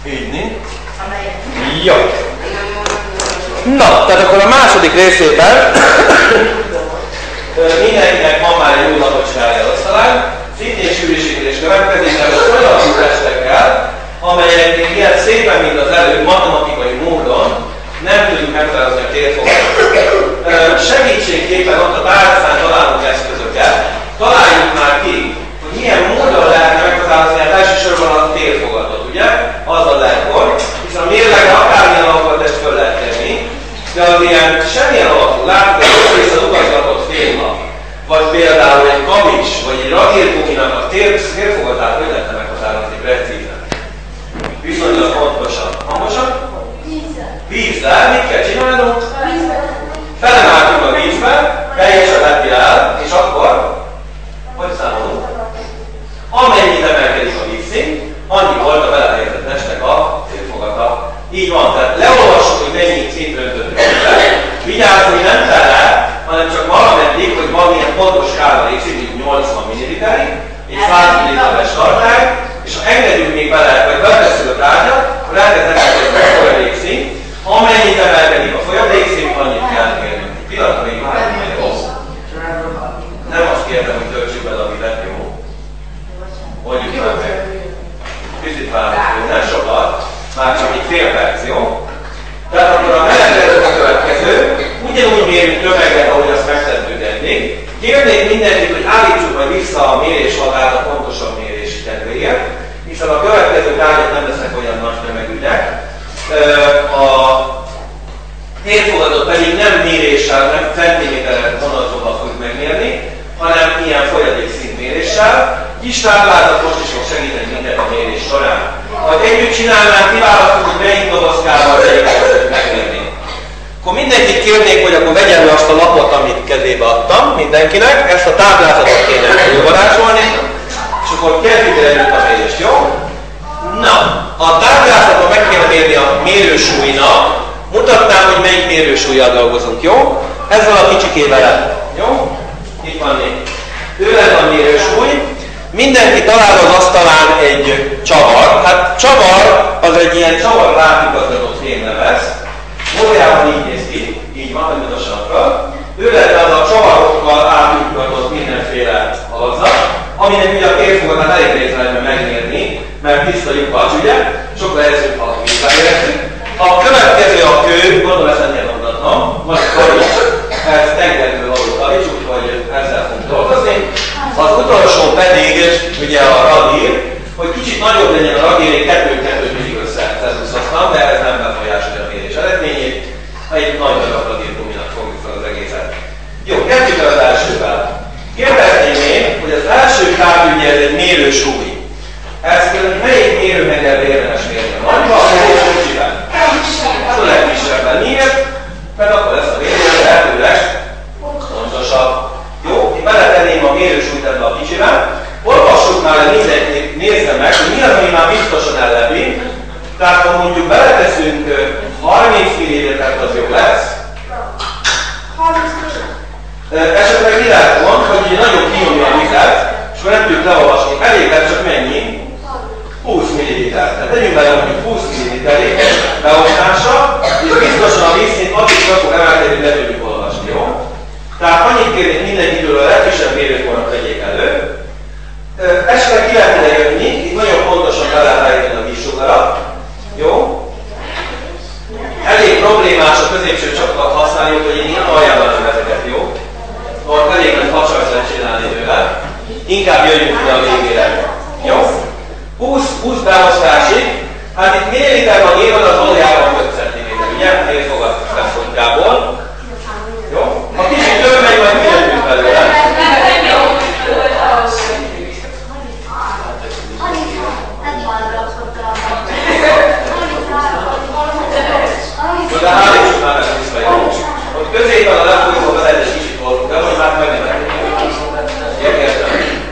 Így. Jó. Na, tehát akkor a második részében mindenkinek van már egy új lapocskája az asztalán, szintén sűrűségérés következik, mert az olyan testekkel, amelyeknél ilyen szépen, mint az előbb, matematikai módon nem tudjuk meghatározni a térfogatot. Segítségképpen ott a tárcán találunk eszközöket, találjuk már ki, hogy milyen módon lehetne meghatározni a elsősorban a térfogatot, ugye? Az a legjobb, hiszen a mérlegre akármilyen alkalmazást föl lehet tenni, de az ilyen semmilyen alapú, látjuk, hogy ott rész az ugazgatott félnap, vagy például egy kamis, vagy egy radírguminak a térfogatát hogy lehetne meghatározni precízen? Viszonylag pontosan. Hangosan? Vízzel. Mit kell csinálnunk? Felemeltünk a vízbe, teljesen leti el, és akkor hogy számolunk? Amennyit emelkedik a vízszint, annyi volt a belehelyezett testnek a térfogata. Így van, tehát leolvassuk, hogy mennyi szintre öntöttük le. Vigyázni nem tele, hanem csak valameddig, hogy valamilyen pontos skála részig, így 80 ml-ig, egy 100 ml-es tartály, és ha engedjünk még bele, vagy betesszük a tárgyat, akkor elkezd emelkedni a folyadékszint. Amennyit emelkedik a folyadékszint, annyit kell kérnünk. Pillanatra még várjunk meg, jó? Nem azt kértem, hogy töltsük bele a vizet, jó? Mondjuk már meg. Kicsit várunk, nem sokat, már csak egy fél perc, jó? Tehát akkor a menetrendben a következő, ugyanúgy mérünk tömeget, ahogy azt megtettük eddig. Kérnék mindenkit, hogy állítsuk majd vissza a méréshatát a pontosabb mérési kedvéért, hiszen a következő tárgyak nem lesznek olyan nagy tömegűek. A térfogatot pedig nem méréssel, nem centiméteren vonalzóval fogjuk megmérni, hanem ilyen folyadékszintméréssel. Kis táblázat most is fog segíteni mindent a mérés során. Ha együtt csinálnánk, kiválasztunk, hogy melyik dobozkával melyiket megmérni. Akkor mindenkit kérnék, hogy akkor vegyen le azt a lapot, amit kezébe adtam mindenkinek, ezt a táblázatot kéne fölvarázsolni, és akkor kezdjük el együtt a mérést, jó? Na, a táblázaton meg kéne mérni a mérősúlynak, mutatnám, hogy melyik mérősúllyal dolgozunk, jó? Ezzel a kicsikével, jó? Itt van még. Tőled van mérősúly. Mindenki talál az asztalán egy csavar. Hát csavar az egy ilyen csavar látigazgatott fémlemez. Valójában így néz ki, így van, hogy mutassam fel. Tőled az a csavarokkal átuggatott mindenféle alazat, aminek ugye a térfogatát elég nehéz lenne megmérni, mert tiszta lyukacs, ugye? Sokkal egyszerűbb, ha visszaérezzük. A következő a kő, gondolom ezt nem kell mondatnom, vagy karics, ez tengerből való karics, úgyhogy ezzel fogunk dolgozni. Az utolsó pedig ugye a radír, hogy kicsit nagyobb legyen a radír, egy 2-2 mindig összeszúszhatnám, de ez nem befolyásolja a mérés eredményét. Egy nagy darab radírguminak fogjuk fel az egészet. Jó, kezdjük el az elsővel. Kérdezném én, hogy az első tárgy ez egy mérősúly. Ezt kérdezik, melyik mérőhegyelbe érdemes mérni? A nagyban, vagy a kicsiben? Ez a legkisebben. Miért? Mert akkor lesz a mérés lehetőleg pontosabb. Jó, én beletenném a mérősúlyt ebbe a kicsiben. Olvassuk már, mindenki nézze meg, hogy mi az, ami már biztosan ellepi. Tehát ha mondjuk beleteszünk 30 ml-t, az jó lesz. Esetleg mi lehet mond, hogy így nagyon kinyomja a vizet, és akkor nem tudjuk leolvasni. Elég lesz csak mennyi? 20 ml. Tehát tegyünk bele mondjuk 20 ml-ig beosztása, és biztosan a vízszint addig csak fog emelkedni, hogy le tudjuk olvasni, jó? Tehát annyit kérnék mindenkitől, a legkisebb mérőkornak vegyék elő. Esetleg ki lehetne jönni, itt nagyon pontosan be lehet állítani a vízsugarat. Jó? Elég problémás a középső csapatokat használjuk, hogy én ilyen ajánlom ezeket, jó? Ott elég nagy facsart lehet csinálni tőle. Inkább jöjjünk ide a végére. Jó? 20 beosztásig. Hát itt milliliter van írva, az valójában 5 cm, ugye? Térfogat szempontjából. Jó? Ha kicsit több megy, majd mi jövünk belőle. De állítsuk már ezt visszajönni. Ott középen a lefolyóban lehet egy kicsit voltunk, de most már meg nem elég. Érkeztem.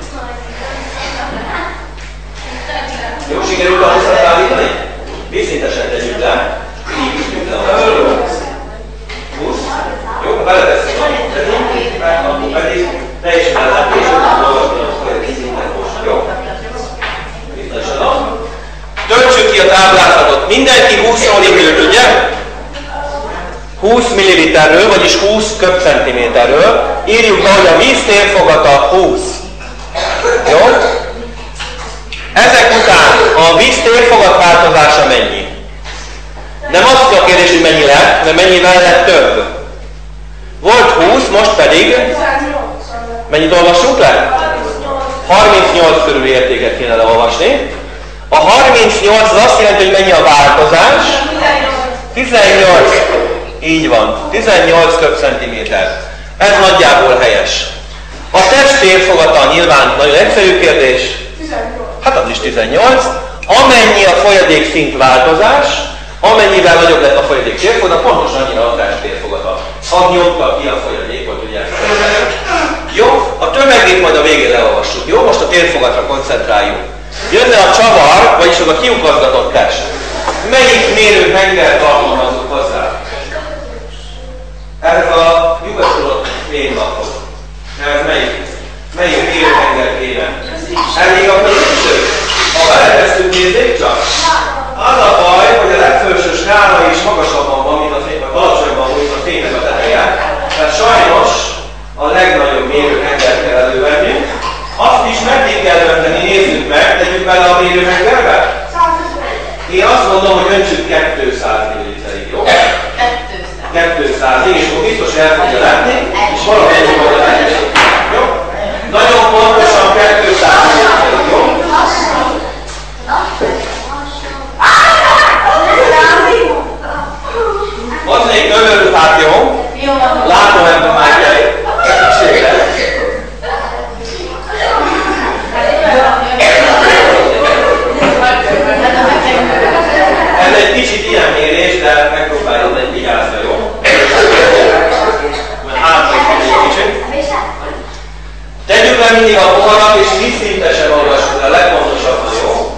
Jó, sikerült a hosszat állítani? Vízszintesen tegyük le. Így üstünk le a fölről. 20. Jó, beletesszük a vízszintét, akkor pedig teljesen ellentés, hogy olvasni a szintet most. Jó? Töltsük ki a táblázat mindenki 20-ról indult, ugye? 20 ml-ről, vagyis 20 köbcentiméterről. Írjuk be, hogy a víz térfogata 20. Jó? Ezek után a víz térfogat változása mennyi? Nem az a kérdés, hogy mennyi lett, hanem mennyivel lett több. Volt 20, most pedig... Mennyit olvassunk le? 38 körül értéket kéne leolvasni. A 38 az azt jelenti, hogy mennyi a változás? 18. Így van. 18 köbcentiméter. Ez nagyjából helyes. A test térfogata nyilván nagyon egyszerű kérdés. Hát az is 18. Amennyi a folyadék szint változás, amennyivel nagyobb lett a folyadék térfogata, pontosan annyira a test térfogata. Az nyomta ki a folyadékot, ugye? Jó? A tömegét majd a végén leolvassuk. Jó? Most a térfogatra koncentráljunk. Jönne a csavar, vagyis az a kiukazgatott test. Melyik mérőhengert alkalmazzuk hozzá? Ez a lyukaszolott fénylapot. Ez melyik mérőhenger kéne? Elég a közösség. Ha beletesztünk, nézzék csak. Az a baj, hogy a legfelső skála is magasabban van, mint a fény, vagy alacsonyabban, mint a fénynek a teteje. Tehát sajnos a legnagyobb mérőhengert kell elővenni. Azt is meddig kell dönteni, nézzük meg, tegyük bele a mérőhengerbe. Én azt mondom, hogy öntsük 200 ml-ig, jó? 200-ig, és akkor biztos el fogja látni, és valamennyi majd a lenni. Jó? Nagyon pontosan 200 ml-ig, jó? Hoznék növőrupát, jó? Látom ebben már kell. Ez egy kicsit ilyen mérés, de megpróbáljuk egy vigyázni, jó? Mert hátraik egy kicsit. Tegyük le mindig a poharat, és vízszintesen olvassuk, a legfontosabban, jó?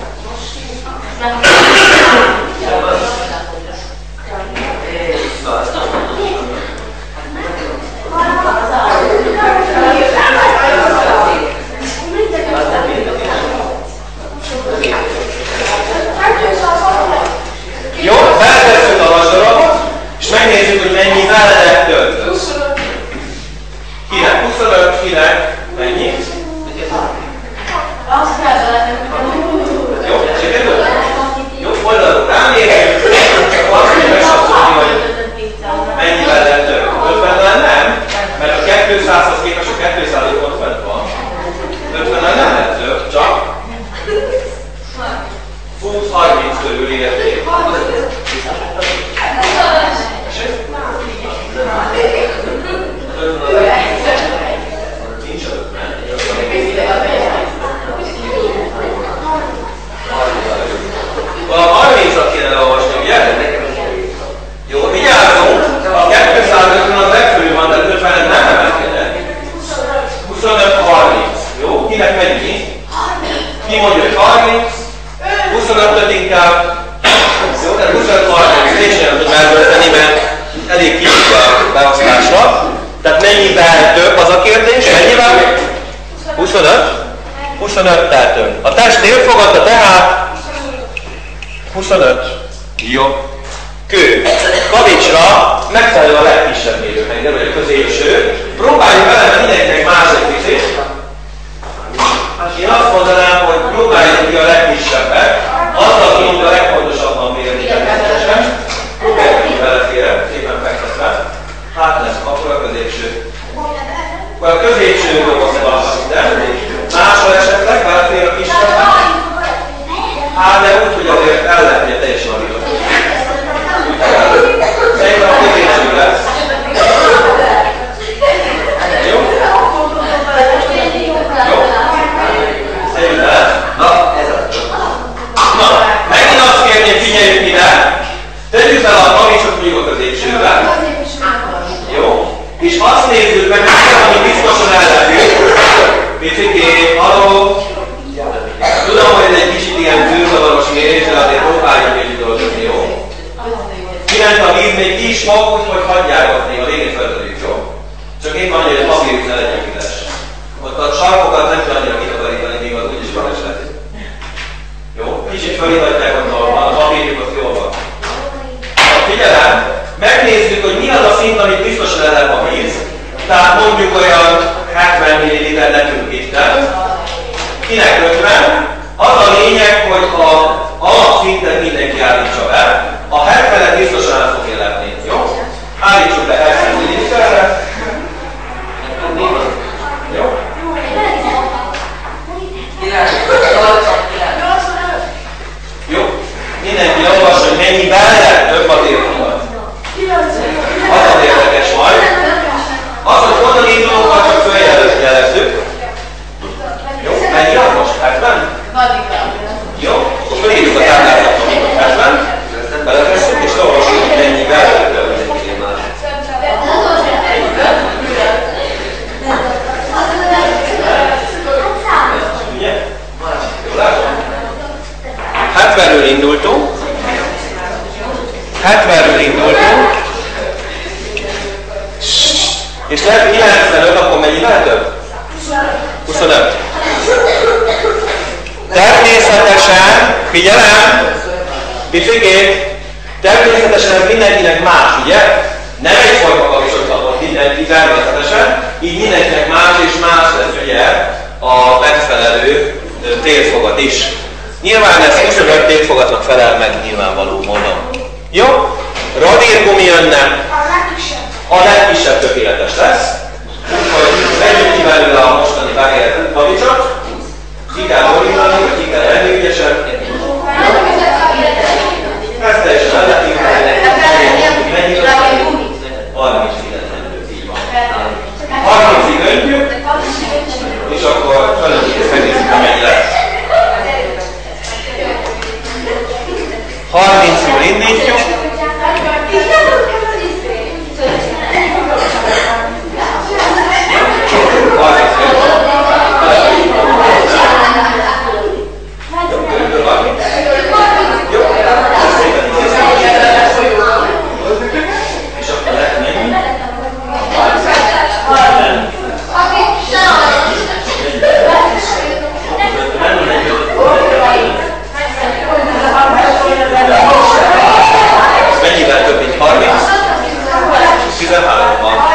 Jó, feltesszük a vasdarabot, és megnézzük, hogy mennyivel lett több. Kinek? 25, kinek? Mennyi? Jó, sikerül? Jó, oldalunk rámérjük, csak azt kell megsatszolni, hogy mennyivel lett több. 50-nel nem, mert a 200-hoz képest a 200 ott fent van. 50-nel nem lett több, csak 20-30 körül érték. Nincs 50. A 30-at kéne leolvasni, ugye? Jó, vigyázzunk! A 250 az legfölül van, de 50-en nem emelkedett. 25-30. Jó? Kinek mennyi? Ki mondja, hogy 30? 25-öt inkább. Jó, tehát 25-30. Nincs nem tudom eldönteni, mert elég kicsit a beosztásra. Tehát mennyivel több az a kérdés? Mennyivel? 25? 25-tel több. A test térfogata tehát 25. Jó. Kő. Kavicsra megfelelő a legkisebb mérőhenger, vagy a középső. Próbáljuk bele mindenkinek más egy picit. Én azt mondanám, hogy próbáljuk ki a legkisebbet. Azzal tudunk a legfontosabban mérni természetesen. Próbáljuk ki beleférem, szépen fektetve. Hát nem, akkor a középső. Akkor a középső dolgozva ide. Máshol esetleg belefér a kisebbet. Hát de úgy, hogy azért el lehetne teljesen a videót. Szerintem a középső lesz. Jó? Jó? Szépen lesz. Na, ez az. Na, megint azt kérném, figyeljük ide. Tegyük fel a kavicsot mondjuk a középsővel. Jó? És azt nézzük meg, hogy biztosan ellepjük. Picikét, haló. Tudom, hogy ez egy kicsit ilyen zűrzavaros mérés, de azért próbáljuk együtt dolgozni, jó? Kiment a víz még ki is fog, úgyhogy hagyják ott még a végén feltörik, jó? Csak épp annyi, hogy a papírjuk ne legyen üres. Ott a sarkokat nem kell annyira kitakarítani, még az úgyis van eset. Jó? Kicsit felítatják ott a papírjukat jól van. állítsa be. A 70-et biztosan el fogja látni. Jó? Állítsuk be 70 ml-re. Jó? Jó. Mindenki olvassa, hogy mennyivel több a térfogat. Az az érdekes majd. Az, hogy honnan indulókat csak följelezzük. Jó? Mennyi az most? 70? Jó? Akkor fölírjuk a táblázatot, 70. Beletesszük és olvassuk, hogy mennyivel több. Ugye? Jól látom? 70-ről indultunk. 70-ről indultunk. És lehet 95, akkor mennyivel több? 25. Természetesen, figyelem, picikét, természetesen mindenkinek más, ugye? Nem egyfajta kapcsolat kapott mindenki természetesen, így mindenkinek más és más lesz ugye a megfelelő térfogat is. Nyilván ez 25 térfogatnak felel meg nyilvánvaló módon. Jó? Radírgumi jönne. A legkisebb tökéletes lesz. Úgyhogy vegyük ki belőle a mostani bagéretet, pavicsot. Ki kell borítani, vagy ki kell lenni ügyesen. Ez teljesen elletünk. Mennyi? 30-ig így van. 30-ig öntjük, és akkor fölöttjük, és megnézzük, hogy mennyi lesz. 30-ról indítjuk. Mennyivel több, mint 30? 13 van.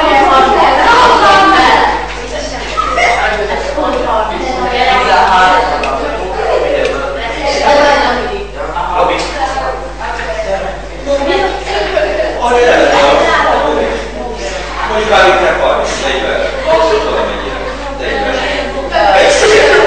Robi? Arra jelenleg mondjuk állítják 30, 40. Tudom mennyire. 40.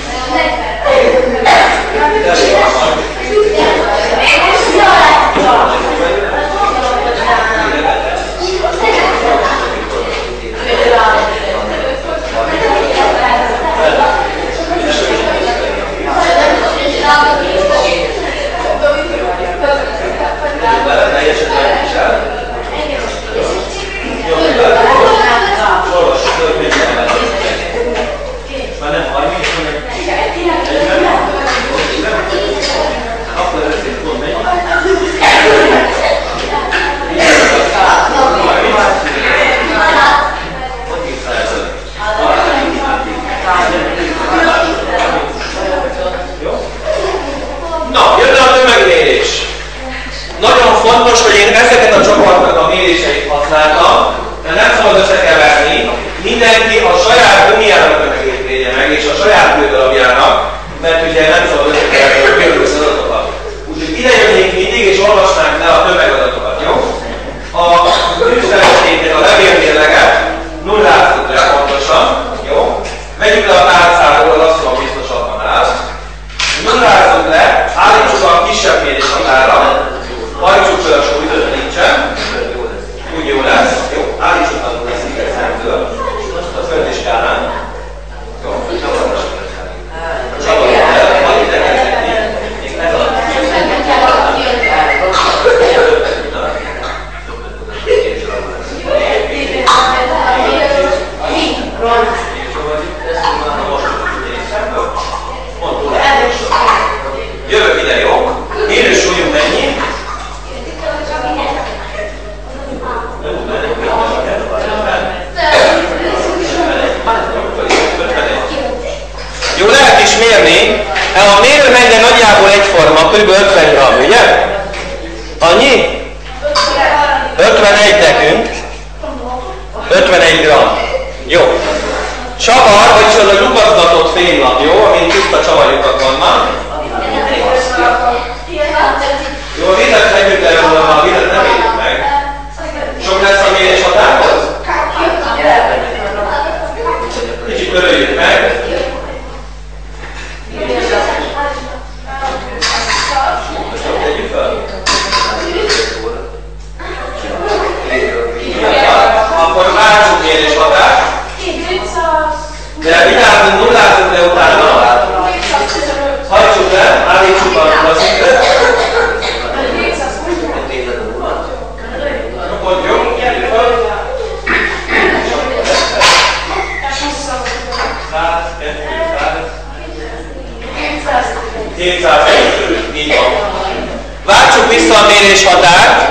Fontos, hogy én ezeket a csoportnak a méréseit használtam, de nem szabad összekeverni. Mindenki a saját gumijának tömegét mérje meg, és a saját bődarabjának, mert ugye nem szabad összekeverni a különböző adatokat. Úgyhogy ide jönnénk mindig, és olvasnánk le a tömegadatokat, jó? A tűzfelestéknél a levélmérleget nulláztuk le pontosan, jó? Vegyük le a tárcáról, lassan biztosabban áll. Nullázzuk le, állítsuk a kisebb mérés határa. Hajtsuk fel a súlyt, nincsen. Úgy jó lesz. Jó, állítsuk a nulla szemtől. A földi skálán. Jó, csavarodj el, majd ide kezdeni. Ez a jövök ide, jó? Mérő súlyunk mennyi? Jó, lehet is mérni. A mérőmennye nagyjából egyforma, kb. 50 g, ugye? Annyi? 51 nekünk. 51 g. Jó. Csavar, vagyis az a lyukazgatott fémlap, jó? Amin tiszta csavarlyukak vannak. a méréshatárt.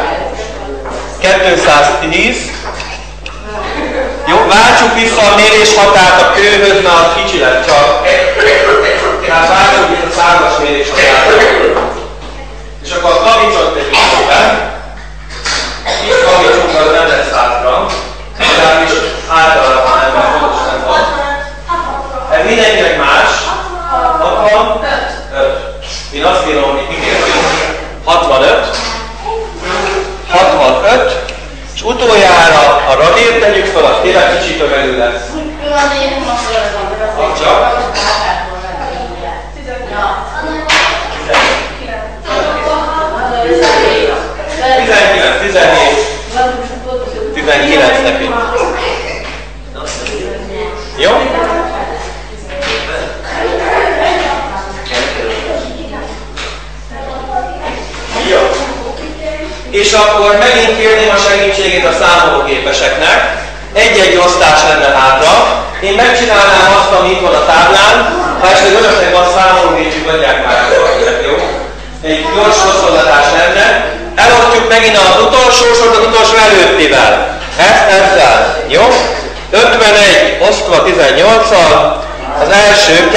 210. Jó, váltsuk vissza a méréshatárt a kőhöz, mert az kicsi lett csak. Tehát váltsuk vissza a 100-as méréshatárt. És akkor a kavicsot tegyük be. Kis kavicsunk az nem lesz 100 g. Legalábbis általában nem, mert fontos nem van. Ez mindenkinek más. 65. Én azt írom, hogy mi kértünk. 65. 65. És utoljára a radírt tegyük fel, az tényleg kicsit tömegű lesz. Csak. 19, 17. 19 nekünk. Jó? Jó. És akkor megint kérném a segítségét a számolóképeseknek. Egy-egy osztás lenne hátra. Én megcsinálnám azt, ami itt van a táblán. Ha esetleg önöknek van számológépük, adják már el, jó? Egy gyors hosszadás lenne. Elosztjuk megint az utolsó sort az utolsó előttivel. Ezzel. Jó? 51 osztva 18-al. Az első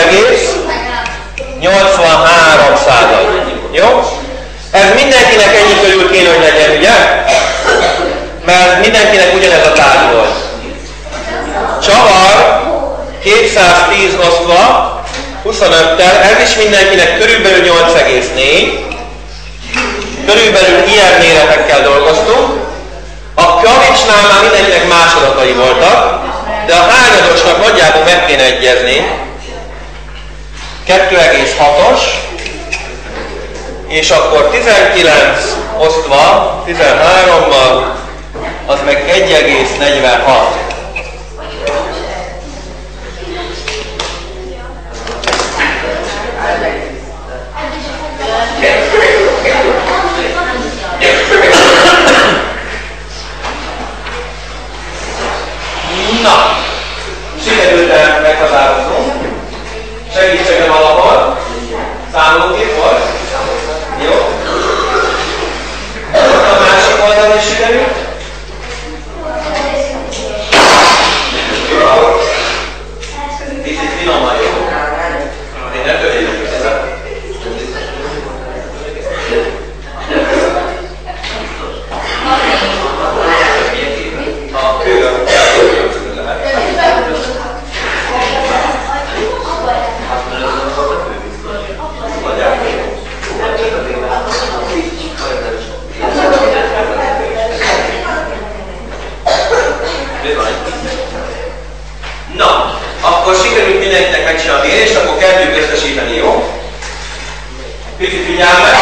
2,83. Jó? Ez mindenkinek ennyi körül kéne, hogy legyen, ugye? Mert mindenkinek ugyanez a tárgy volt. Csavar 210 osztva 25-tel, ez is mindenkinek körülbelül 8,4. Körülbelül ilyen méretekkel dolgoztunk. A kavicsnál már mindenkinek más adatai voltak, de a hányadosnak nagyjából meg kéne egyezni. 2,6-os, és akkor 19 osztva 13-mal, az meg 1,46. Na, sikerült meghatároznunk. Segítségem alapon. Számológép volt. Jó. A másik oldalon is sikerült. Kicsit finoman, jó? Én nem tökéletes ezzel. A kő. Na, akkor sikerült mindenkinek megcsinálni a mérést, akkor kezdjük összesíteni, jó? Picit figyelmet.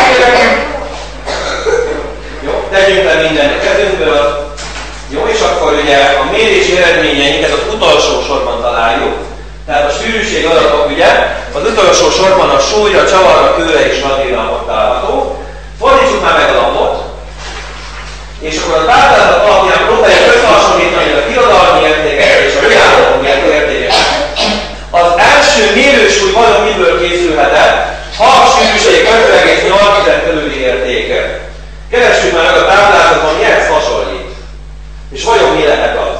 Jó, tegyünk le mindent a kezünkből. Jó, és akkor ugye a mérési eredményeinket az utolsó sorban találjuk. Tehát a sűrűség adatok ugye az utolsó sorban a súlyra, csavarra, kőre és radírra ott található. Fordítsuk már meg a lapot. És akkor a táblázat alapján próbáljuk összehasonlítani a kiadalmi értékeket és a reálható értékeket. Az első mérősúly vajon miből készülhetett, ha a sűrűség 5,8 körüli értéke. Keressük már meg a táblázaton, mihez hasonlít. És vajon mi lehet az?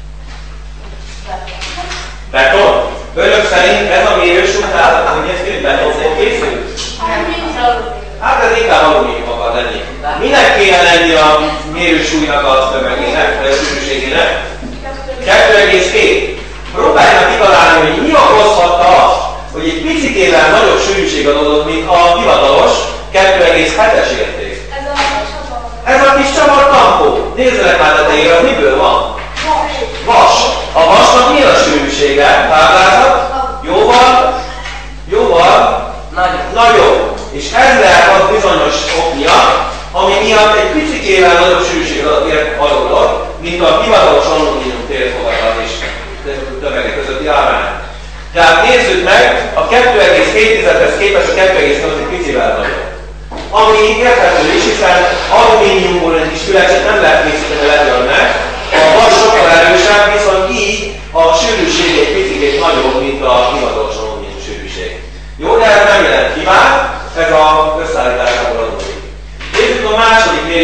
Beton? Önök szerint ez a mérősúly, tehát hogy ez mind betonból készül? Hát ez inkább alumínium akar lenni. Minek kéne lenni a mérősúlynak a tömegének, vagy a sűrűségének? 2,2. Próbálják kitalálni, hogy mi okozhatta azt, hogy egy picikével nagyobb sűrűség adódott, mint a hivatalos 2,7-es érték. Ez a kis csavar tampó. Nézzenek már tetejére, az miből van? Vas. A vasnak mi a sűrűsége? Táblázat? Jóval nagyobb. És ez lehet az bizonyos ok miatt, ami miatt egy picikével nagyobb sűrűség adódott, mint a hivatalos alumínium térfogatás és tömegek közötti arány. Tehát nézzük meg, a 2,7-hez képest a 2,8 egy picivel nagyobb. Ami érthető is, hiszen alumíniumból egy kis fülecset nem lehet készíteni ledőlnek, a vas sokkal erősebb, viszont így a sűrűség egy picikét nagyobb, mint a hivatalos alumínium sűrűség. Jó, de ez nem jelent hibát, ez az összeállításából adódik. Nézzük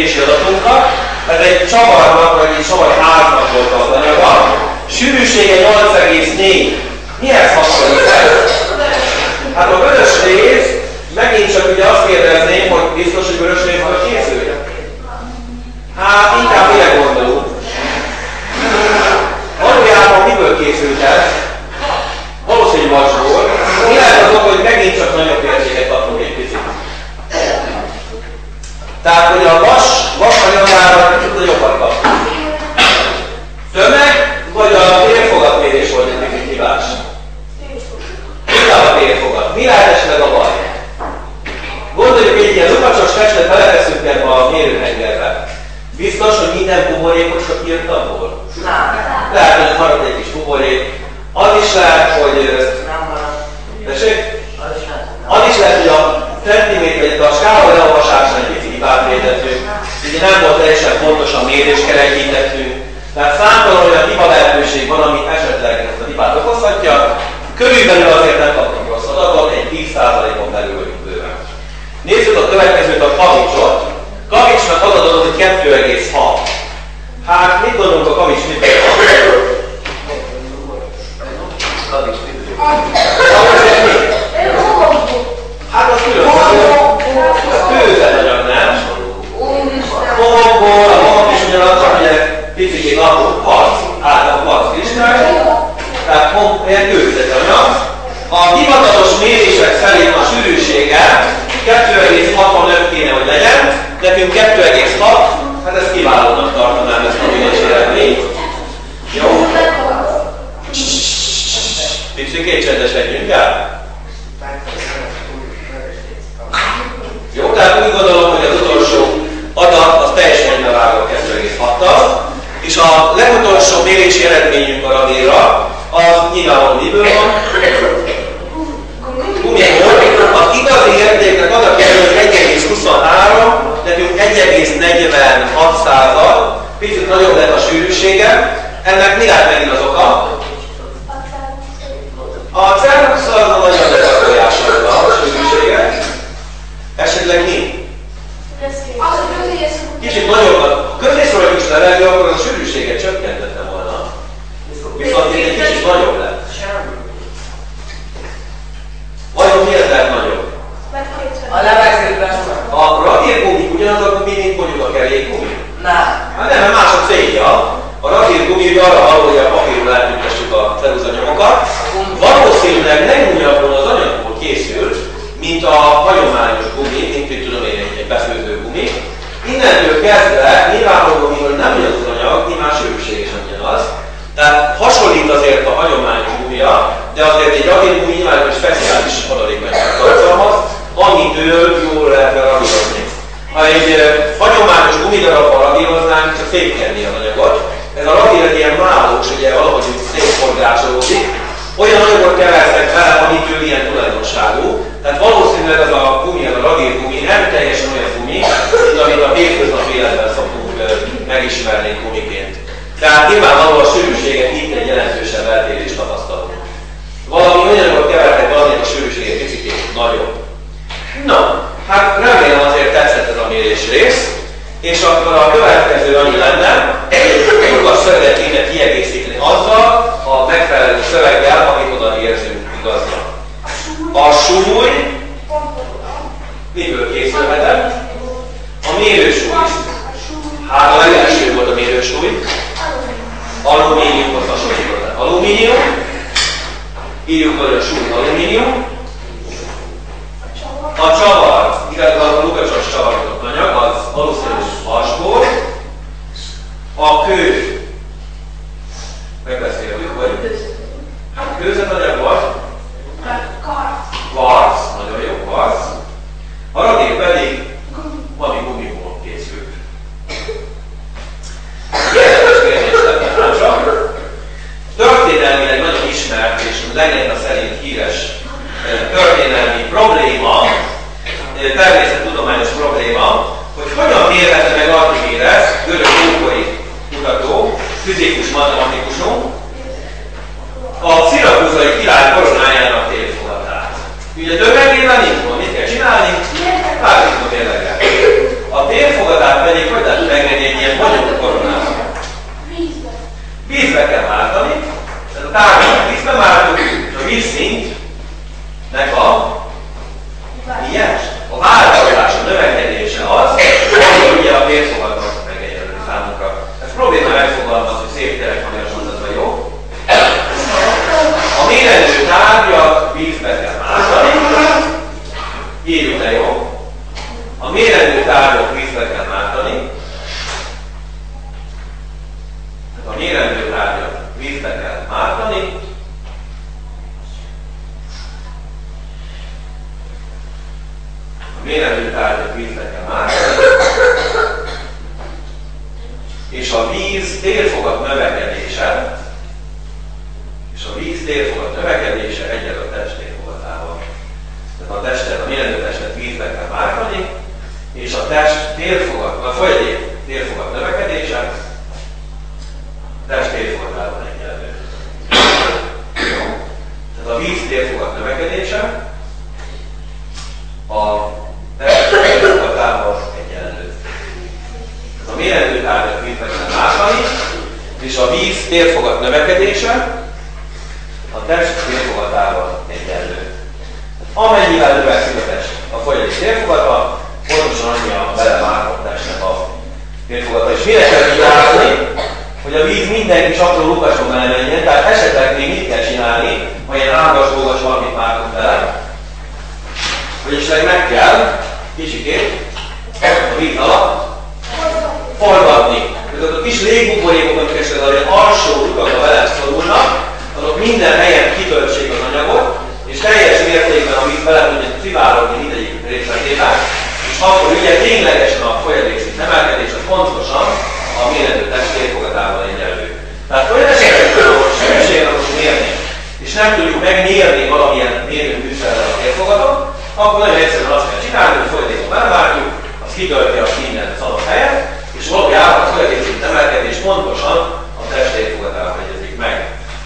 mérési adatunkat. Ez egy csavarnak, vagy egy csavarháznak volt az anyaga. Sűrűsége 8,4. Mihez hasonlít ez? Hát a vörös rész, megint csak ugye azt kérdezném, hogy biztos, hogy vörös részből készül? Hát inkább mire gondolunk? Valójában miből készült ez? Valószínűleg vasból. Mi lehet az oka, hogy megint csak nagyobb értéket kapunk egy picit? Tehát, hogy a vas anyagára kicsit nagyobbat kapunk. Tömeg, vagy a térfogatmérés volt egy picit hibás? Inkább a térfogat. Mi lehet esetleg a baj? Gondoljuk, egy ilyen lukacsos testet beleteszünk ebbe a mérőhengerbe. Biztos, hogy minden buborékot csak kijött abból? Nem. Lehet, hogy maradt egy kis buborék. Az is lehet, hogy... Nem maradt. Tessék? Az is lehet, hogy a centiméter, a skála leolvasásán egy pici hibát vétettünk. Ugye nem volt teljesen pontosan mérés kerekítettünk. Tehát számtalan olyan hiba lehetőség van, ami esetleg ezt a hibát okozhatja. Körülbelül azért nem kaptunk rossz adatot, egy 10%-on belül vagyunk bőven. Nézzük a következőt, a kavicsot. Kavicsnak az adatot, hogy 2,6. Hát mit gondolunk a kavics miből? Kavics miből? Hát az különböző. Kőzetanyag, nem? Homokból, a homok is ugyanaz, csak ugye picikét napok, harc, általában harc kristály. Tehát ilyen kőzetanyag. A hivatalos mérések szerint a sűrűsége 2,65 kéne, hogy legyen. Nekünk 2,6, hát ezt kiválónak tartanám ezt a mérési eredményt. Jó? Picikét csendesedjünk el. Jó, tehát úgy gondolom, hogy az utolsó adat az teljesen egybevágó a 2,6-tal, és a legutolsó mérési eredményünk a radírra, az nyilvánvalóan miből van? Gumiból. Az igazi értéknek az a kerül, hogy 1,23, nekünk 1,46, picit nagyobb lett a sűrűsége. Ennek mi lehet megint az oka? A ceruszal nagyon legatójásolta a sűrűséget. Esetleg mi? Kicsit nagyobb. A közészről egy kis levegő, akkor a sűrűséget csökkentette volna. Viszont itt egy kicsit nagyobb lett. Vajon miért lett nagyobb? A levegőben. A radírgumi ugyanaz a gumi, mint mondjuk a kerékgumi? Nem. Hát nem, mert más a célja. A radírgumi ugye arra való, hogy a papírról eltüntessük a ceruzanyagokat. Valószínűleg legújabban az anyagból készült, mint a hagyományos gumi, mint mit tudom én, egy befőző gumi. Innentől kezdve nyilvánvalóan, mivel nem ugyanaz az anyag, nyilván sűrűségesen ugyanaz. Tehát hasonlít azért a hagyományos gumira, de azért egy radírgumi nyilván egy speciális adalékanyagot tartalmaz, amitől jól lehetne radírozni. Ha egy hagyományos gumidarabbal radíroznánk, csak szétkenni az anyagot. Ez a radír egy ilyen málós, ugye valahogy szétforgásolódik. Olyan anyagot kevertek vele, amitől ilyen tulajdonságú. Tehát valószínűleg ez a gumi, ez a radírgumi nem teljesen olyan gumi, mint amit a hétköznapi életben szoktunk megismerni gumiként. Tehát nyilvánvalóan a sűrűséget itt egy jelentősebb eltérést tapasztalunk. Valami olyanokot kevertek valamit a sűrűséget picikét nagyobb. No, hát remélem azért tetszett ez a mérés rész, és akkor a következő annyi lenne, egy lyukas szöveget kéne kiegészíteni azzal, a megfelelő szöveggel, amit oda érzünk igaznak. A súly miből készülhetett? A mérősúly. Hát a legelső volt a mérősúly. Alumíniumhoz hasonlított. Alumínium. Írjuk, hogy a súly alumínium. A csavar, illetve a lukacsos csavarodott anyag, az valószínűleg vasból. A kő. Megbeszéljük, vagy? Kőzetanyag vagy? Kvarc. Nagyon jó, kvarc. A radír pedig valami gumiból készült. Érdekes kérdés lenne csak. Történelmileg nagyon ismert és legenda szerint híres történelmi probléma, természettudományos probléma, hogy hogyan mérhette meg Archimédes, görög ókori kutató, fizikus, matematikusunk, a szirakúzai király koronájának térfogatát. Ugye többengében nincs, mit kell csinálni? Várjuk a térleget. A térfogatát pedig hogy mérendő tárgyat vízbe kell mártani. A mérendő tárgyat vízbe kell mártani. A mérendő tárgyat vízbe kell mártani. És a víz térfogat növekedése, egyenlő a test térfogatával. Tehát a testet, a mérendő testet vízbe kell mártani, és a test térfogat, a folyadék térfogat növekedése a test térfogatával egyenlő. Tehát a víz térfogat növekedése a test térfogatával egyenlő. Tehát a mérendő tárgyat vízbe kell mártani, és a víz térfogat növekedése a test térfogatával egyenlő. Amennyivel növekszik a test a folyadék térfogata, pontosan annyi a belemártott testnek a térfogata. És mire kell vigyázni, hogy a víz minden kis apró lukasokban elmenjen, tehát esetleg még mit kell csinálni, ha ilyen ágas-bógas valamit mártott bele, hogy esetleg meg kell kicsikét a víz alatt forgatni. Tehát a kis légbuborékok, amik esetleg az alsó lukakba beleszorulnak, azok minden helyen kitöltsék az anyagot, és teljes mértékben a víz bele tudja szivárogni mindegyik részletébe, és akkor ugye ténylegesen a folyadékszint emelkedés az pontosan a mérendő test térfogatával egyenlő. Tehát olyan esetekben, ahol sűrűséget akarunk mérni, és nem tudjuk megmérni valamilyen mérőműszerrel a térfogatot, akkor nagyon egyszerűen azt kell csinálni, hogy a folyadékot belevágjuk, az kitölti a minden szabad helyet, és valójában a folyadékszint emelkedés pontosan a test térfogatával egyezik meg.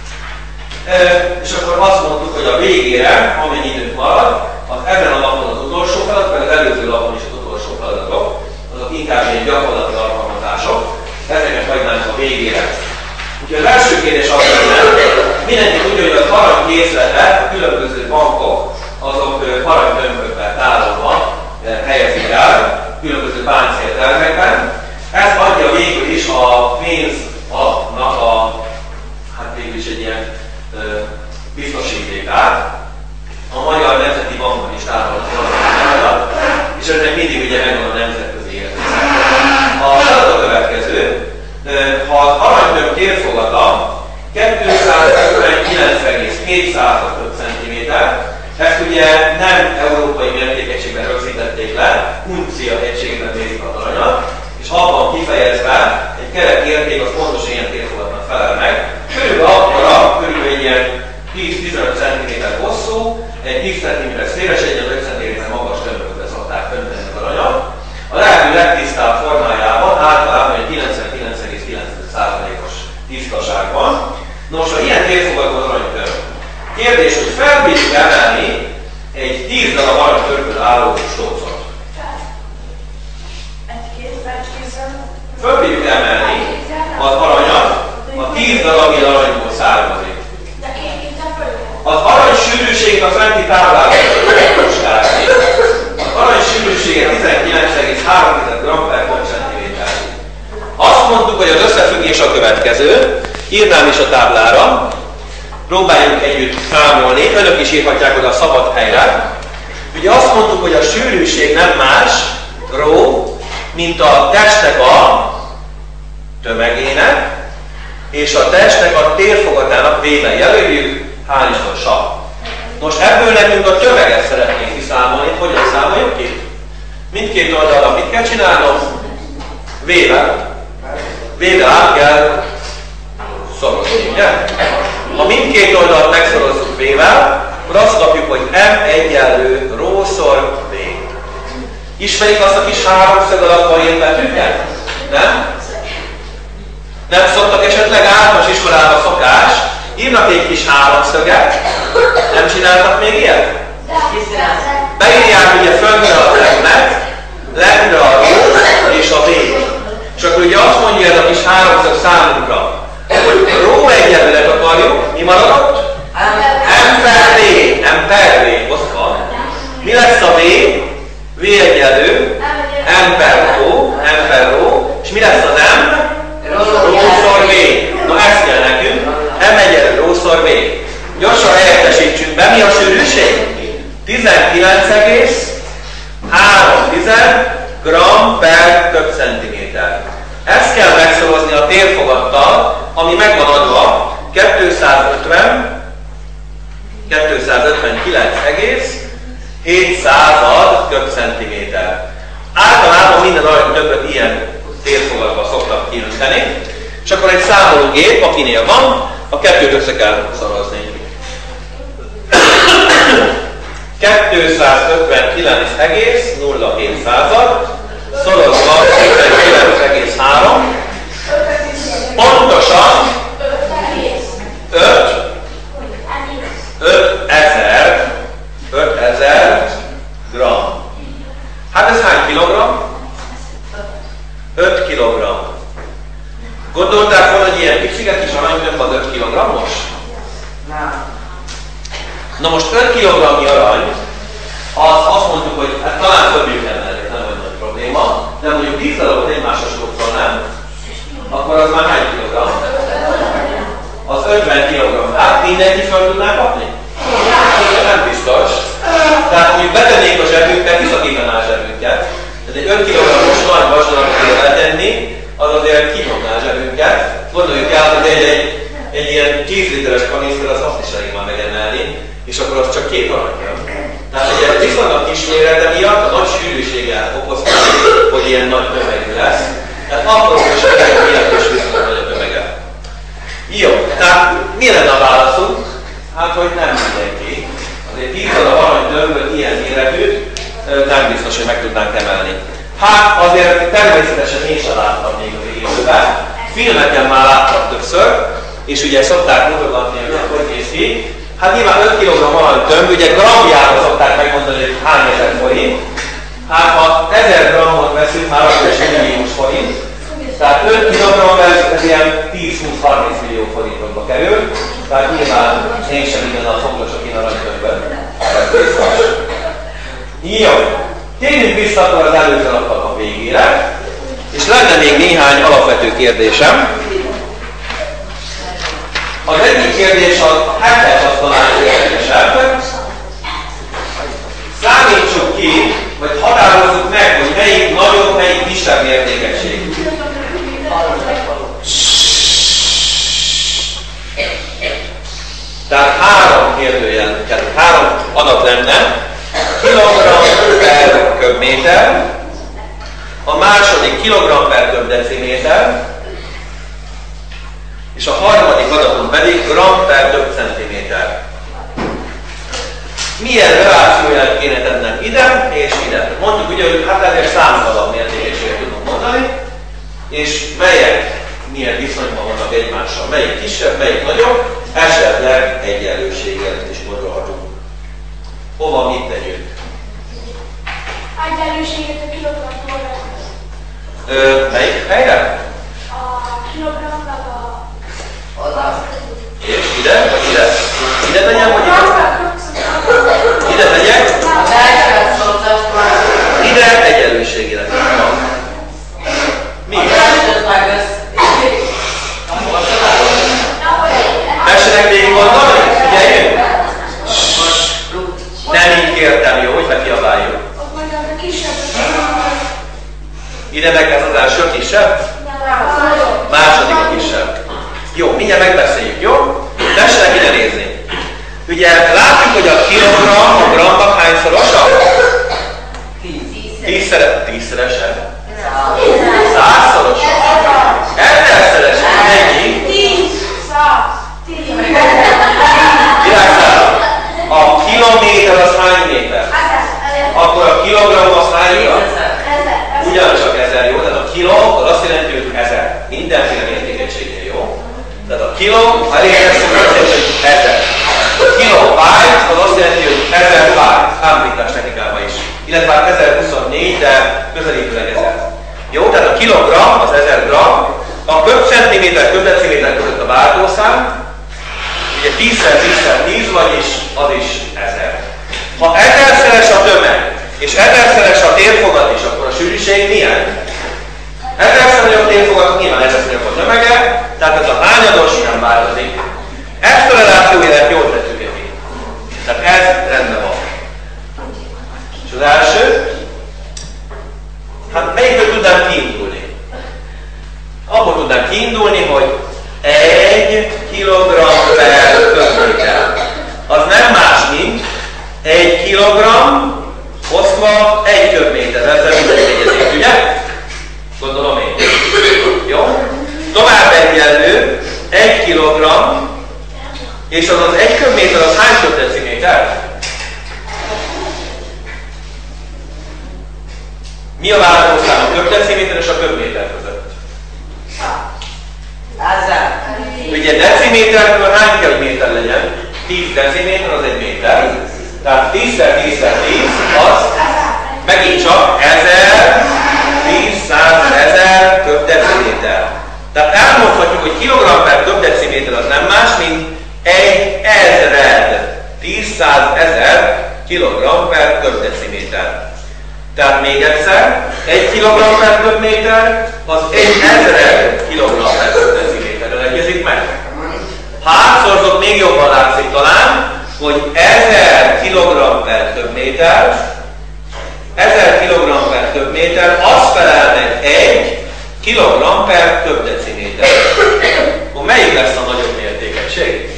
És akkor azt mondtuk, hogy a végére, amennyi időnk marad, az ezen a lapon az utolsó feladat, meg az előző lapon is az utolsó feladatok, azok inkább ilyen gyakorlati alkalmazások, ezeket hagynánk a végére. Úgyhogy az első kérdés az lenne, mindenki tudja, hogy az aranykészletet a különböző bankok, azok aranytömbökben tárolva helyezik el, különböző páncéltermekben. Ez adja végül is a pénz alapnak a, hát végül is egy ilyen biztosítékát. A Magyar Nemzeti Bankban is tárolható, és ennek mindig ugye megvan a nemzetközi értéke. A feladat a következő, ha az aranytömb térfogata 259,2 cm, ezt ugye nem európai mértékegységben rögzítették le, uncia egységben mérik az aranyat, és abban kifejezve egy kerek érték az pontosan ilyen térfogatnak felel meg. Körülbelül akkora, körülbelül egy ilyen 10-15 cm hosszú, egy 10 cm széles, egy 5 cm magas tömbökbe szokták tömölni az aranyat. A lehető legtisztább formájában általában egy 99,9%-os tisztaságban. Nos, ha ilyen térfogatú az aranytömb, kérdés, hogy fel bírjuk emelni egy 10 darab aranytömbből álló stócot. Föl bírjuk emelni az aranyat, a 10 darab ilyen aranyból származik. Az arany sűrűség a fenti táblában az arany sűrűsége 19,3 g/cm. Azt mondtuk, hogy az összefüggés a következő, írnám is a táblára, próbáljunk együtt számolni, önök is írhatják oda a szabad helyre. Ugye azt mondtuk, hogy a sűrűség nem más, rho, mint a testnek a tömegének, és a testnek a térfogatának V-ben jelöljük, hál' Isten sav. Nos, ebből nekünk a tömeget szeretnénk kiszámolni. Hogyan számoljuk ki? Mindkét oldalra mit kell csinálnom? V-vel. V-vel át kell szorozni, ugye? Ha mindkét oldalt megszorozzuk V-vel, akkor azt kapjuk, hogy M egyenlő rho-szor V. Ismerik azt a kis háromszög alakban írt betűket? Nem? Nem szoktak esetleg általános iskolában szokás? Írnak egy kis háromszöget, nem csináltak még ilyet? Beírják ugye földre a tegmet, lentre a rho és a V. És akkor ugye azt mondja ez a kis háromszög számunkra, hogy rho egyenlőnek akarjuk, mi maradott? M per V, M per V, ott van. Mi lesz a V? V egyenlő, M per rho, és mi lesz az M? Rho-szor V. Na ezt kell nekünk, M egyenlő rho-szor V. Gyorsan helyettesítsünk be, mi a sűrűség? 19,3 g/cm. gram per köb centiméter. Ezt kell megszorozni a térfogattal, ami meg van adva 259,7 köb centiméter. Általában minden arany többet ilyen térfogatba szoktak kiönteni, és akkor egy számológép, akinél van, a kettőt össze kell szorozni. 259,07 szorozva 59,3 pontosan 5000 gram. Hát ez hány kilogramm? 5 kilogramm. Gondolták volna, hogy ilyen piciket is aranytömb az 5 kilogrammos? Na most 5 kilogramnyi arany, azt mondjuk, hogy hát talán többjük emelni, nem olyan nagy probléma, de mondjuk 10 darabot egymásra sorolnám, akkor az már hány kilogramm? Az 50 kilogramm. Hát mindenki fel tudná kapni? Nem biztos. Tehát mondjuk betennék a zsebünket, visszakítaná a zsebünket. Tehát egy 5 kilogrammos nagy vasdarat kell betenni, az azért kinyomná a zsebünket. Gondoljuk el, hogy egy ilyen 10 literes kaniszter az azt is elég már megemelni, és akkor az csak 2 arany jön. Tehát egy viszonylag kis mérete miatt a nagy sűrűséggel okozta, hogy ilyen nagy tömegű lesz. Tehát akkor is miatt is viszonylag nagy a tömege. Jó, tehát mi lenne a válaszunk? Hát, hogy nem mindenki. Azért 10 darab aranytömböt ilyen méretűt nem biztos, hogy meg tudnánk emelni. Hát azért természetesen én sem láttam még az élőben. Filmeken már láttam többször, és ugye szokták mutogatni, hogy néz ki. Hát nyilván 5 kg aranytömb, ugye gramjára szokták megmondani, hogy hány ezer forint. Hát ha 1000 grammot veszünk, már akkor is 1 milliós forint. Tehát 5 kg ez ilyen 10-20-30 millió forintokba kerül. Tehát nyilván én sem minden nap foglosok én aranytömbben. Jó, térjünk vissza akkor az előző napnak a végére. És lenne még néhány alapvető kérdésem. Az egyik kérdés a 7-es asztalán érdekesebb. Számítsuk ki, vagy határozzuk meg, hogy melyik nagyobb, melyik kisebb mértékegység. Tehát 3 kérdőjel, tehát 3 adat lenne. Kilogramm per köbméter, a második kilogramm per köbdeciméter, és a harmadik adaton pedig gram per köb centiméter. Milyen relációját kéne tennem ide és ide? Mondjuk ugye, hogy hát ezért számtalan mértékegységet tudunk mondani, és melyek milyen viszonyban vannak egymással, melyik kisebb, melyik nagyobb, esetleg egyenlőséget is gondolhatunk. Hova mit tegyünk? Egyenlőséget a kilogrammal. Melyik helyre? A kilogrammal És ide, vagy ide? Ide tegyem, vagy ide? Ide tegyek? Ide egyenlőségileg. Mi? Tessenek végig gondolni? Figyeljünk! Nem így kértem, jó, hogy megkiabáljuk. Ide meg ez az első kisebb? Második a kisebb. Jó, mindjárt megbeszéljük, jó? Tessenek ide nézni. Ugye látjuk, hogy a kilogramm a gramnak hányszorosa? 10-szeresen. 100-szorosa. 1000-szeresen. Mennyi? 10. Világszára. A kilométer az hány méter? Akkor a kilogramm az hány gram? Ugyancsak 1000, jó? Tehát a kiló az azt jelenti, hogy 1000. Mindenféle mértékegységnél, jó? Tehát a kiló, ha elérkeztünk, azt jelenti, hogy 1000. A kilobájt az azt jelenti, hogy 1000 bájt, számítás technikában is. Illetve 1024, de közelítőleg 1000. Jó? Tehát a kilogramm az 1000 gram, a köbcentiméter, köbdeciméter között a váltószám, ugye 10x10x10, vagyis az is 1000. Ha 1000-szeres a tömeg, és 1000-szeres a térfogat is, akkor a sűrűség milyen? 1000-szer nagyobb térfogat, nyilván 1000-szer nagyobb a tömege, tehát ez a hányados nem változik. Ezt a relációját jól tettük ki. Tehát ez rendben van. És az első? Hát És az 1 köbméter az hány köbdeciméter? Mi a változószám a köbdeciméter és a köbméter között? Ugye deciméterről hány kell, hogy méter legyen? 10 deciméter az 1 méter. Tehát 10-szer 10-szer 10 az megint csak 1000, 10, 100, 1000 köbdeciméter. Tehát elmondhatjuk, hogy kilogramm per köbdeciméter az nem más, mint 1000, 10, 100, 1000 kilogramm per köbdeciméter. Tehát még egyszer, 1 kilogramm per köbméter az 1000 kilogramm per köbdeciméterrel egyezik meg. Ha átszorzok, még jobban látszik talán, hogy 1000 kilogramm per köbméter, 1000 kilogramm per köbméter, az felel meg 1 kilogramm per köbdeciméter. Akkor melyik lesz a nagyobb mértékegység?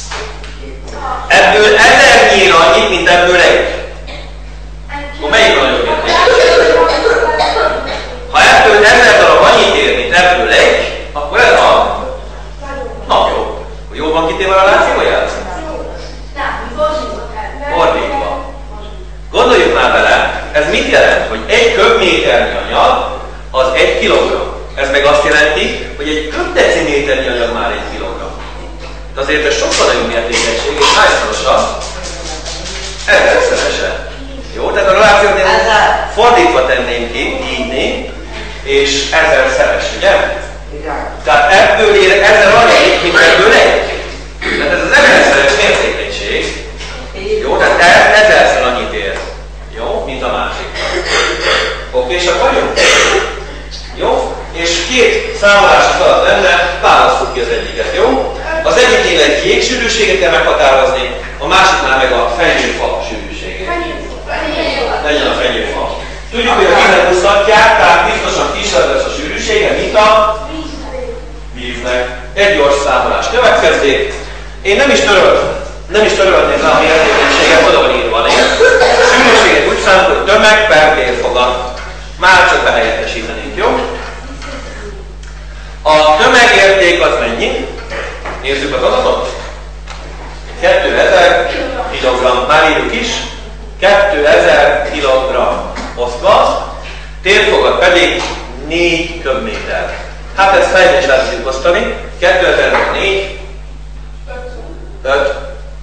Ebből 1000-nyire annyit, mint ebből 1. Akkor melyik a nagyobb mértékegység? Ha ebből 1000 darab annyit ér, mint ebből 1, akkor ez a nagyobb. Jobban kitéve a látszik, vagy játszunk? Fordítva. Gondoljuk már bele, ez mit jelent, hogy 1 köbméternyi anyag az 1 kilogramm. Ez meg azt jelenti, hogy 1 köbdeciméternyi anyag már 1 kilogramm. De azért ez sokkal nagyobb mértékegység, és hányszorosa? 1000-szerese. Jó, tehát a relációt én fordítva tenném ki, így, és 1000-szeres, ugye? Tehát ebből ér 1000 annyi, mint ebből 1. Tehát ez az 1000-szeres mértékegység. Jó, tehát ez 1000-szer annyit ér. Jó, mint a másik. Okések vagyunk? Jó? És 2 számolási feladat lenne, válasszuk ki az egyiket, jó? Az egyiknél egy jégsűrűséget kell meghatározni, a másiknál meg a fenyőfa sűrűségét. Legyen a fenyőfa. Tudjuk, hogy a vizet húzhatják, tehát biztosan kisebb lesz a sűrűsége, mint a víznek. Egy gyors számolás következik. Én nem is törölném le a mértékegységet, oda van írva. A sűrűséget úgy számoljuk, hogy tömeg per térfogat. Már csak behelyettesítenénk, jó? A tömegérték az mennyi? Nézzük az adatot. 2000 kg. Már írjuk is. 2000 kg osztva. Térfogat pedig 4 köbméter. Hát ezt fejben is lehet tudjuk osztani. 2004 5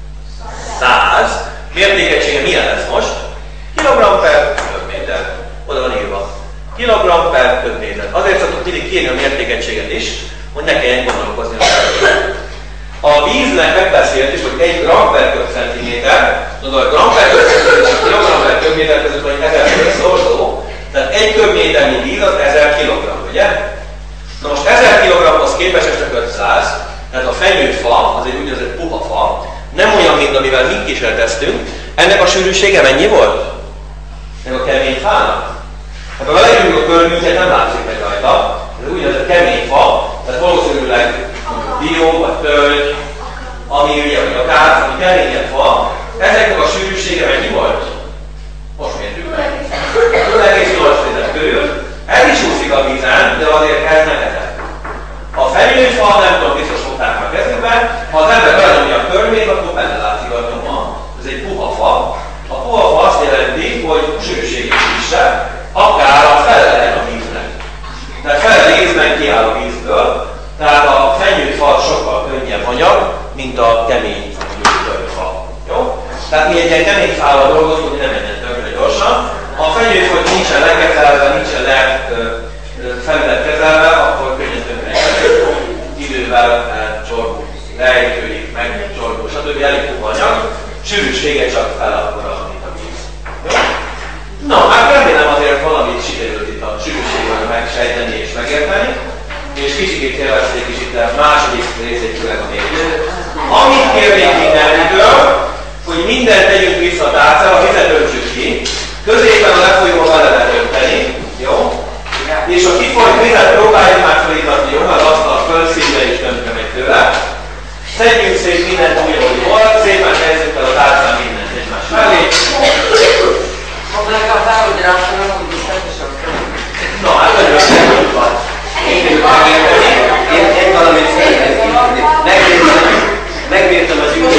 100. Mértékegysége milyen lesz most? Kilogramm per köbméter. Oda van írva. Kilogramm per köbméter. Azért szoktuk mindig kérni a mértékegységet is, hogy ne kelljen gondolkozni a felül. A víznek megbeszéltük, hogy 1 gram per köbcentiméter, a gram per köbcentiméter és a kilogramm per köbméter között vagy 1000 szorzó, tehát 1 köbméternyi víz az 1000 kilogramm, ugye? Na most 1000 kilogrammhoz képest csak 500, tehát a fenyőfa, az egy úgynevezett puha fa, nem olyan, mint amivel mi kísérleteztünk. Ennek a sűrűsége mennyi volt? Ennek a kemény fának? Hát ha belegyünk a körmünket, nem látszik meg rajta. Ez úgynevezett kemény fa, tehát valószínűleg dió vagy tölgy, ami ugye vagy akár, ami keményebb fa. Ezeknek a sűrűsége mennyi volt? Most mértük meg. 2,8 liter körül. Ez is úszik a vízen, de azért ez nehezebb. A fenyőfa, nem tudom, biztos fogták már kezükben, ha az ember belenyomja a körmét, akkor benne látszik a nyoma. Ez egy puha fa. A puha fa azt jelenti, hogy sűrűsége kisebb, akár a fele lehet a víznek. Tehát fele részben kiáll a vízből, tehát a fenyőfa sokkal könnyebb anyag, mint a kemény tölgyfa. Jó? Tehát mi egy ilyen kemény fával dolgozunk, hogy nem menjen többre gyorsan. Ha a fenyőfa nincsen lekezelve, nincsen felület kezelve, akkor könnyen többre idővel csorbul, lejtődik, megcsorbul, stb. Elég puha anyag. Sűrűsége csak fel akkora, mint a víz. Jó? Na, hát remélem azért valamit sikerült itt a sűrűségről megsejteni és megérteni, és kicsit élvezték is itt a második részét főleg a mérést. Amit kérnék mindenkitől, hogy mindent tegyünk vissza a tárcára, vizet öntsük ki, középen a lefolyóba bele lehet önteni, jó? És a kifolyt vizet próbáljuk már felítatni, jó? Mert azt a földszínre is tönkre megy tőle. Szedjünk szép mindent úgy, ahogy volt, szépen helyezünk el a tárcán mindent egymás mellé. Na, hát nagyon szép van. Én valamit szeretnék, megmértem az ügyet.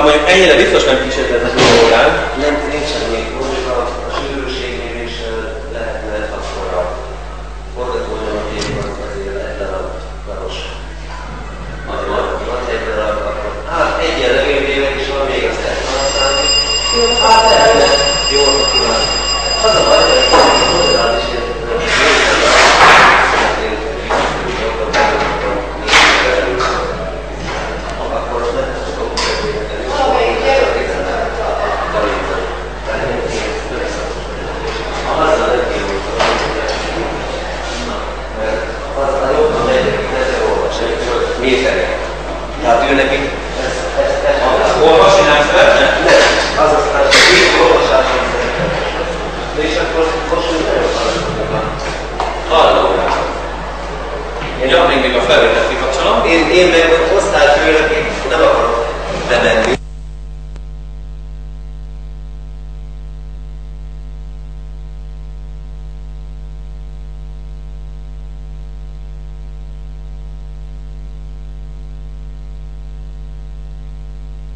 Hát mondjuk ennyire biztos nem kísérletezett a órán. Nem, nincsen még. Mondjuk a sűrűségnél is lehetne akkor a forgatóanyagban azért egy darab karos. Van egy darab, akkor hát egyen levélvével is van, még azt lehet használni. Hát lehetne, jól kíván. Az a baj, hogy hozzád is tehát ő neki Olvasni nem szeretne? nem, az így olvasáson szeretne. És akkor most úgy nagyon Halló. Ja, még a felvételt kikapcsolom. Én meg